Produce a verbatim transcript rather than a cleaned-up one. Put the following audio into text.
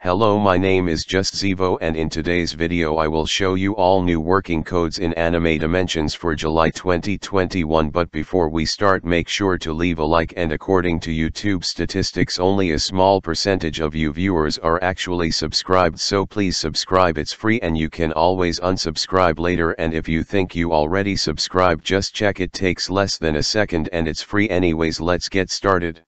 Hello, my name is JustZivo, and in today's video I will show you all new working codes in Anime Dimensions for July twenty twenty-one. But before we start, make sure to leave a like, and according to YouTube statistics only a small percentage of you viewers are actually subscribed, so please subscribe. It's free and you can always unsubscribe later, and if you think you already subscribed, just check. It takes less than a second and it's free anyways. Let's get started.